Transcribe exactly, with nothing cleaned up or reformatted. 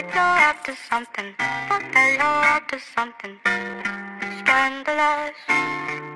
that you're up to something. Thought that you're up to something scandalous.